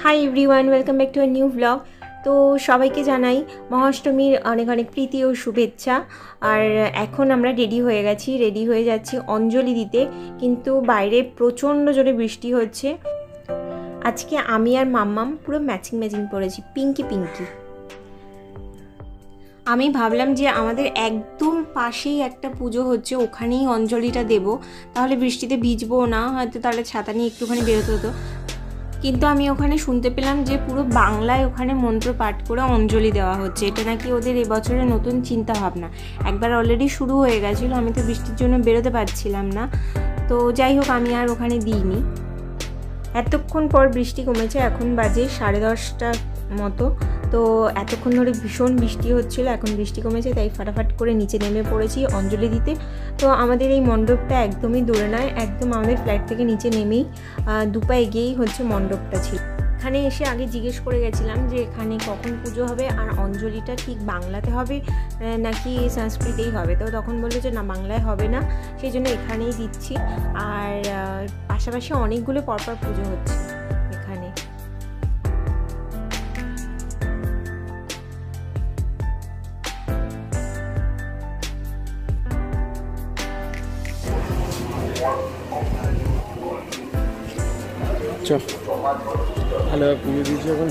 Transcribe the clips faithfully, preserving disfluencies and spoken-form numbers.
High everyone, welcome back to a new blog. তো সবাইকে জানাই মহাষ্টমীর অনেক অনেক প্রীতি ও শুভেচ্ছা। আর এখন আমরা রেডি হয়ে গেছি, রেডি হয়ে যাচ্ছি অঞ্জলি দিতে, কিন্তু বাইরে প্রচণ্ড জোরে বৃষ্টি হচ্ছে। আজকে আমি আর মাম্মাম পুরো ম্যাচিং ম্যাচিং পরেছি, পিঙ্কি পিঙ্কি। আমি ভাবলাম যে আমাদের একদম পাশেই একটা পুজো হচ্ছে, ওখানেই অঞ্জলিটা দেব, তাহলে বৃষ্টিতে ভিজবো না, হয়তো তাহলে ছাতা নিয়ে একটুখানি বেরোতে হতো। কিন্তু আমি ওখানে শুনতে পেলাম যে পুরো বাংলায় ওখানে মন্ত্র পাঠ করে অঞ্জলি দেওয়া হচ্ছে। এটা নাকি ওদের এবছরের নতুন চিন্তা ভাবনা। একবার অলরেডি শুরু হয়ে গেছিলো, আমি তো বৃষ্টির জন্য বেরোতে পারছিলাম না। তো যাই হোক, আমি আর ওখানে দিইনি। এতক্ষণ পর বৃষ্টি কমেছে, এখন বাজে সাড়ে দশটা মতো। তো এতক্ষণ ধরে ভীষণ বৃষ্টি হচ্ছিলো, এখন বৃষ্টি কমেছে, তাই ফাটাফাট করে নিচে নেমে পড়েছি অঞ্জলি দিতে। তো আমাদের এই মণ্ডপটা একদমই দূরে নয়, একদম আমাদের ফ্ল্যাট থেকে নিচে নেমেই দুপা এগিয়েই হচ্ছে মণ্ডপটা ছিল। এখানে এসে আগে জিজ্ঞেস করে গেছিলাম যে এখানে কখন পুজো হবে আর অঞ্জলিটা ঠিক বাংলাতে হবে নাকি সংস্কৃতেই হবে। তো তখন বললো যে না, বাংলায় হবে না, সেই জন্য এখানেই দিচ্ছি। আর পাশাপাশি অনেকগুলো পরপর পুজো হচ্ছে এখানে। হ্যালো, পুজো দিয়েছি এখন।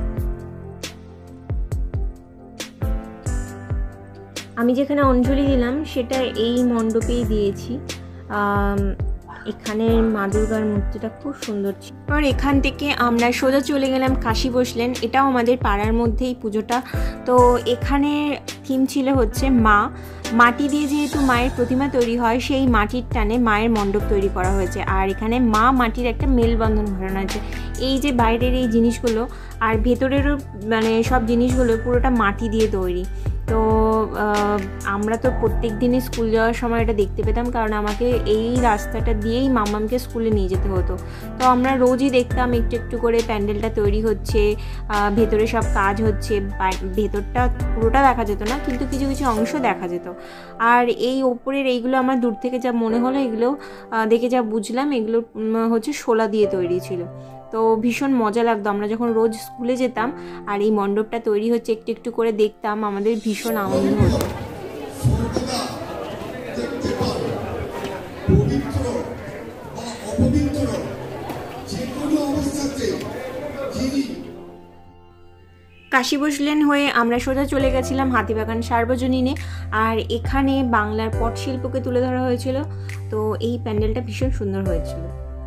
আমি যেখানে অঞ্জলি দিলাম সেটা এই মণ্ডপেই দিয়েছি। এখানের মা দুর্গার মূর্তিটা খুব সুন্দর ছিল। আর এখান থেকে আমরা সোজা চলে গেলাম কাশী বসলেন, এটাও আমাদের পাড়ার মধ্যেই পুজোটা। তো এখানে থিম ছিল হচ্ছে মা। মাটি দিয়ে যেহেতু মায়ের প্রতিমা তৈরি হয়, সেই মাটির টানে মায়ের মণ্ডপ তৈরি করা হয়েছে। আর এখানে মা মাটির একটা মেলবন্ধন ঘটানো হয়েছে। এই যে বাইরের এই জিনিসগুলো আর ভেতরেরও মানে সব জিনিসগুলো পুরোটা মাটি দিয়ে তৈরি। তো আমরা তো প্রত্যেক দিনই স্কুল যাওয়ার সময় এটা দেখতে পেতাম, কারণ আমাকে এই রাস্তাটা দিয়েই মাম্মামকে স্কুলে নিয়ে যেতে হতো। তো আমরা রোজই দেখতাম একটু একটু করে প্যান্ডেলটা তৈরি হচ্ছে, ভেতরে সব কাজ হচ্ছে। ভেতরটা পুরোটা দেখা যেত না, কিন্তু কিছু কিছু অংশ দেখা যেত। আর এই ওপরের এইগুলো আমার দূর থেকে যা মনে হলো, এগুলো দেখে যা বুঝলাম, এগুলো হচ্ছে শোলা দিয়ে তৈরি ছিল। তো ভীষণ মজা লাগতো, আমরা যখন রোজ স্কুলে যেতাম আর এই মণ্ডপটা তৈরি হচ্ছে একটু একটু করে দেখতাম, আমাদের ভীষণ আনন্দ হতো। কাশী বসলেন হয়ে আমরা সোজা চলে গেছিলাম হাতিবাগান সার্বজনীনে। আর এখানে বাংলার পটশিল্পকে তুলে ধরা হয়েছিল। তো এই প্যান্ডেলটা ভীষণ সুন্দর হয়েছিল।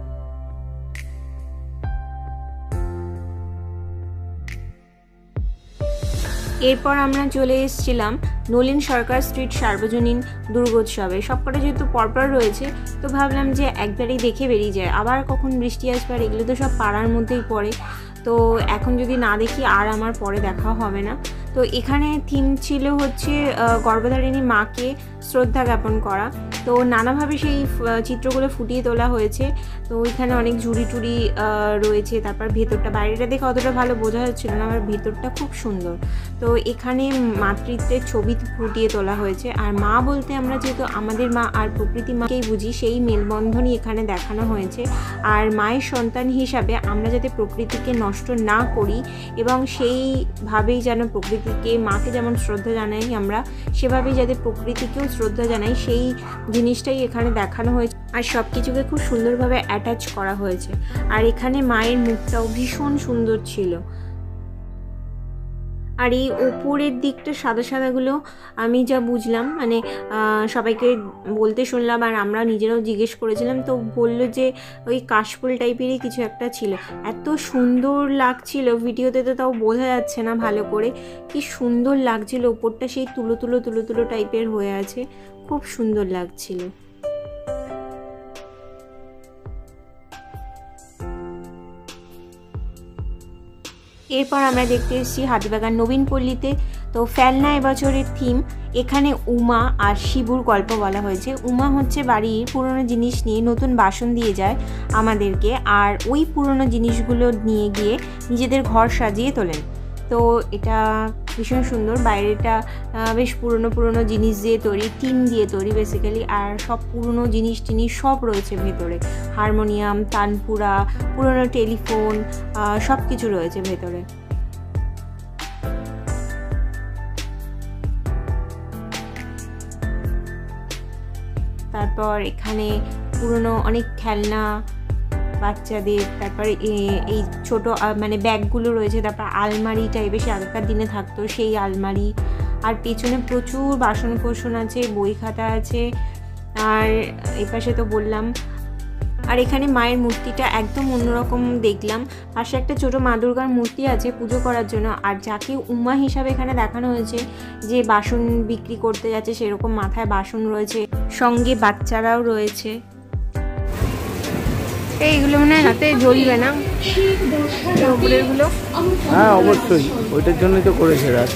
এরপর আমরা চলে এসেছিলাম নলিন সরকার স্ট্রিট সার্বজনীন দুর্গোৎসবে। সবকটা যেহেতু পরপর রয়েছে, তো ভাবলাম যে একবারেই দেখে বেরিয়ে যায়, আবার কখন বৃষ্টি আসবে। আর এগুলো তো সব পাড়ার মধ্যেই পড়ে, তো এখন যদি না দেখি আর আমার পরে দেখা হবে না। তো এখানে থিম ছিল হচ্ছে গর্ভধারিণী মাকে শ্রদ্ধা জ্ঞাপন করা। তো নানাভাবে সেই চিত্রগুলো ফুটিয়ে তোলা হয়েছে। তো ওইখানে অনেক ঝুড়ি টুড়ি রয়েছে। তারপর ভেতরটা, বাইরেটা দেখে অতটা ভালো বোঝা যাচ্ছিল না, আমার ভেতরটা খুব সুন্দর। তো এখানে মাতৃত্বের ছবি ফুটিয়ে তোলা হয়েছে। আর মা বলতে আমরা যেহেতু আমাদের মা আর প্রকৃতি মাকেই বুঝি, সেই মেলবন্ধনই এখানে দেখানো হয়েছে। আর মায়ের সন্তান হিসাবে আমরা যাতে প্রকৃতিকে নষ্ট না করি, এবং সেইভাবেই যেন প্রকৃতিকে, মাকে যেমন শ্রদ্ধা জানাই আমরা, সেভাবেই যাতে প্রকৃতিকেও শ্রদ্ধা জানাই, সেই জিনিসটাই এখানে দেখানো হয়েছে। আর সব কিছুকে খুব সুন্দরভাবে অ্যাটাচ করা হয়েছে। আর এখানে মায়ের মুখটাও ভীষণ সুন্দর ছিল। আর এই ওপরের দিকটা সাদা সাদাগুলো আমি যা বুঝলাম, মানে সবাইকে বলতে শুনলাম আর আমরা নিজেরাও জিজ্ঞেস করেছিলাম, তো বললো যে ওই কাশফুল টাইপেরই কিছু একটা ছিল। এত সুন্দর লাগছিল, ভিডিওতে তো তাও বোঝা যাচ্ছে না ভালো করে, কি সুন্দর লাগছিল। ওপরটা সেই তুলো তুলো তুলো তুলো টাইপের হয়ে আছে, খুব সুন্দর লাগছিল। এরপর আমরা দেখতে এসেছি হাতিবাগান নবীনপল্লীতে। তো ফেলনা এবছরের থিম, এখানে উমা আর শিবুর গল্প বলা হয়েছে। উমা হচ্ছে বাড়ির পুরনো জিনিস নিয়ে নতুন বাসন দিয়ে যায় আমাদেরকে, আর ওই পুরনো জিনিসগুলো নিয়ে গিয়ে নিজেদের ঘর সাজিয়ে তোলেন। তো এটা ভীষণ সুন্দর। বাইরেটা বেশ পুরনো পুরনো জিনিস দিয়ে তৈরি, টিন দিয়ে তৈরি বেসিক্যালি, আর সব পুরনো জিনিস টিনিস সব রয়েছে ভেতরে, হারমোনিয়াম, তানপুরা, পুরনো টেলিফোন, সব কিছু রয়েছে ভেতরে। তারপর এখানে পুরনো অনেক খেলনা বাচ্চাদের, তারপরে এই ছোট মানে ব্যাগগুলো রয়েছে, তারপর আলমারি টাইপের সে আগেকার দিনে থাকতো সেই আলমারি, আর পেছনে প্রচুর বাসন কোসন আছে, বই খাতা আছে, আর এপাশে তো বললাম। আর এখানে মায়ের মূর্তিটা একদম অন্যরকম দেখলাম। পাশে একটা ছোট মা দুর্গার মূর্তি আছে পুজো করার জন্য, আর যাকে উমা হিসাবে এখানে দেখানো হয়েছে, যে বাসন বিক্রি করতে যাচ্ছে সেরকম মাথায় বাসন রয়েছে, সঙ্গে বাচ্চারাও রয়েছে। এইগুলো মনে হয় হাতে জ্বলবে না, উপরেরগুলো? হ্যাঁ অবশ্যই, ওইটার জন্যই তো করেছে রাত।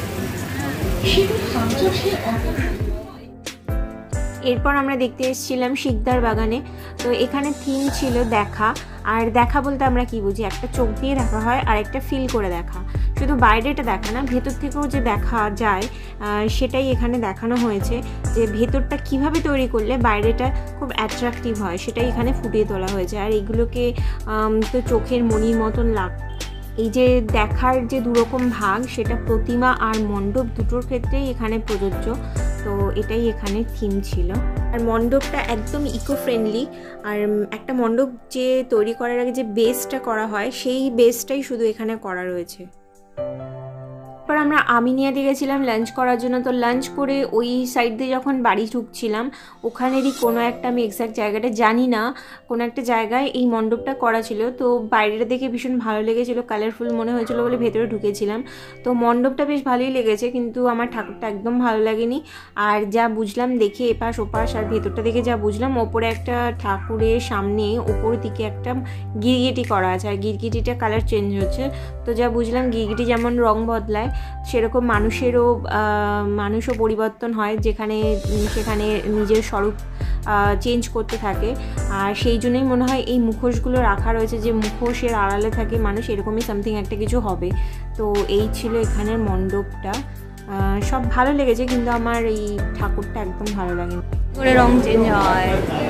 এরপর আমরা দেখতে এসেছিলাম শিকদার বাগানে। তো এখানে থিম ছিল দেখা, আর দেখা বলতে আমরা কি বুঝি, একটা চোখ দিয়ে দেখা হয় আর একটা ফিল করে দেখা, শুধু বাইরেটা দেখা না, ভেতর থেকেও যে দেখা যায় সেটাই এখানে দেখানো হয়েছে, যে ভেতরটা কিভাবে তৈরি করলে বাইরেটা খুব অ্যাট্রাকটিভ হয় সেটাই এখানে ফুটিয়ে তোলা হয়েছে। আর এগুলোকে তো চোখের মনির মতন লাগ। এই যে দেখার যে দুরকম ভাগ, সেটা প্রতিমা আর মণ্ডপ দুটোর ক্ষেত্রেই এখানে প্রযোজ্য। তো এটাই এখানে থিম ছিল। আর মণ্ডপটা একদম ইকো ফ্রেন্ডলি, আর একটা মণ্ডপ যে তৈরি করার আগে যে বেসটা করা হয় সেই বেসটাই শুধু এখানে করা রয়েছে। তারপর আমরা আমিনিয়াতে গেছিলাম লাঞ্চ করার জন্য। তো লাঞ্চ করে ওই সাইড দিয়ে যখন বাড়ি ঢুকছিলাম, ওখানেরই কোনো একটা, আমি এক্স্যাক্ট জায়গাটা জানি না, কোনো একটা জায়গায় এই মণ্ডপটা করা ছিল। তো বাইরেটা দেখে ভীষণ ভালো লেগেছিলো, কালারফুল মনে হয়েছিল বলে ভেতরে ঢুকেছিলাম। তো মণ্ডপটা বেশ ভালোই লেগেছে, কিন্তু আমার ঠাকুরটা একদম ভালো লাগেনি। আর যা বুঝলাম দেখে এপাশ ওপাশ আর ভেতরটা দেখে যা বুঝলাম, ওপরে একটা ঠাকুরের সামনে ওপর দিকে একটা গিরগিটি করা আছে, আর গিরগিটিটা কালার চেঞ্জ হচ্ছে। তো যা বুঝলাম গিরগিটি যেমন রং বদলায়, সেরকম মানুষেরও মানুষও পরিবর্তন হয়, যেখানে সেখানে নিজের স্বরূপ চেঞ্জ করতে থাকে। আর সেই জন্যই মনে হয় এই মুখোশগুলো রাখা রয়েছে, যে মুখোশের আড়ালে থাকে মানুষ, এরকমই সামথিং একটা কিছু হবে। তো এই ছিল এখানের মণ্ডপটা, সব ভালো লেগেছে, কিন্তু আমার এই ঠাকুরটা একদম ভালো লাগেনি। করে রং চেঞ্জ হয়।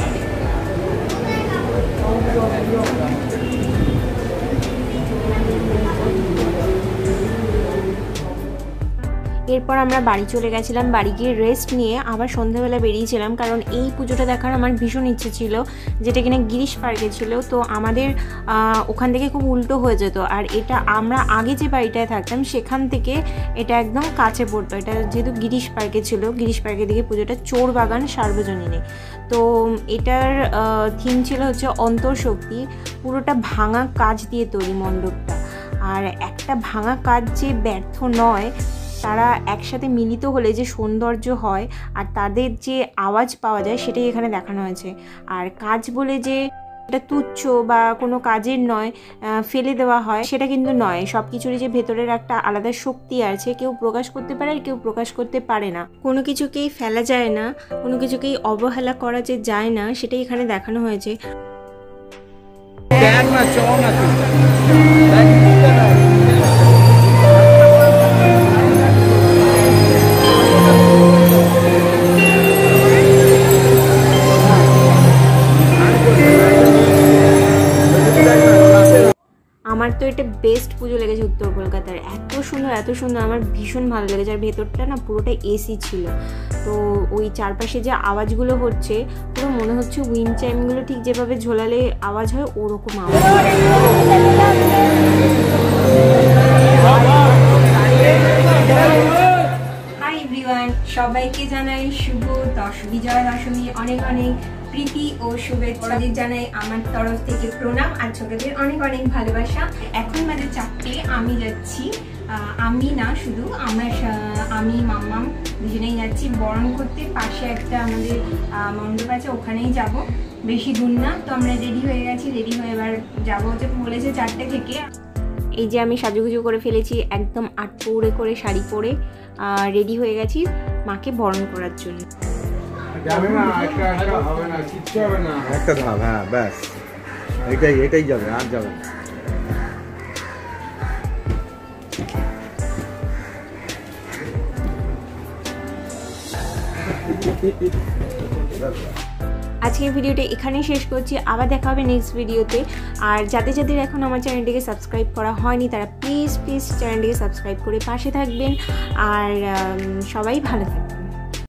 এরপর আমরা বাড়ি চলে গেছিলাম। বাড়ি গিয়ে রেস্ট নিয়ে আবার সন্ধ্যাবেলা বেরিয়েছিলাম, কারণ এই পুজোটা দেখার আমার ভীষণ ইচ্ছে ছিল, যেটা কিনা গিরিশ পার্কে ছিল। তো আমাদের ওখান থেকে খুব উল্টো হয়ে যেত, আর এটা আমরা আগে যে বাড়িটায় থাকতাম সেখান থেকে এটা একদম কাছে পড়তো। এটা যেহেতু গিরিশ পার্কে ছিল, গিরিশ পার্কের দিকে পুজোটা চোর বাগান সার্বজনীনে। তো এটার থিম ছিল হচ্ছে অন্তর্শক্তি, পুরোটা ভাঙা কাচ দিয়ে তৈরি মণ্ডপটা। আর একটা ভাঙা কাচ যে ব্যর্থ নয়, তারা একসাথে মিলিত হলে যে সৌন্দর্য হয় আর তাদের যে আওয়াজ পাওয়া যায়, সেটাই এখানে দেখানো হয়েছে। আর কাজ বলে যে এটা তুচ্ছ বা কোনো কাজের নয়, ফেলে দেওয়া হয়, সেটা কিন্তু নয়। সব কিছুরই যে ভেতরের একটা আলাদা শক্তি আছে, কেউ প্রকাশ করতে পারে আর কেউ প্রকাশ করতে পারে না। কোনো কিছুকেই ফেলা যায় না, কোনো কিছুকেই অবহেলা করা যে যায় না, সেটাই এখানে দেখানো হয়েছে। আমার তো এটা বেস্ট পুজো লেগেছে উত্তর কলকাতার, এত সুন্দর এত সুন্দর, আমার ভীষণ ভালো লেগেছে। আর ভেতরটা না পুরোটা এসি ছিল, তো ওই চারপাশে যে আওয়াজগুলো হচ্ছে পুরো মনে হচ্ছে উইন্ড চাইমগুলো ঠিক যেভাবে ঝোলালে আওয়াজ হয় ওরকম আওয়াজ। হাই এভরিওয়ান, সবাইকে জানাই শুভ দশ বিজয়া দশমী অনেক অনেক প্রীতি ও শুভেচ্ছা জানাই আমার তরফ থেকে প্রণাম, আর ছোটদের অনেক অনেক ভালোবাসা। এখন বাজে চারটে, আমি যাচ্ছি, আমি না শুধু আমার আমি মাম্মাম দুজনেই যাচ্ছি বরণ করতে। পাশে একটা আমাদের মণ্ডপ আছে, ওখানেই যাব, বেশি দূর না। তো আমরা রেডি হয়ে গেছি, রেডি হয়ে এবার যাবো, যে বলেছে চারটে থেকে। এই যে আমি সাজুগুজু করে ফেলেছি, একদম আট পৌড়ে করে শাড়ি পরে রেডি হয়ে গেছি মাকে বরণ করার জন্য। একটা ধাপ, হ্যাঁ ব্যাস, এটাই এটাই যাবে, আর যাবে না। আজকের ভিডিওটা এখানেই শেষ করছি, আবার দেখা হবে নেক্সট ভিডিওতে। আর যাদের যাদের এখন আমার চ্যানেলটিকে সাবস্ক্রাইব করা হয়নি তারা প্লিজ প্লিজ চ্যানেলটিকে সাবস্ক্রাইব করে পাশে থাকবেন। আর সবাই ভালো থাকবেন।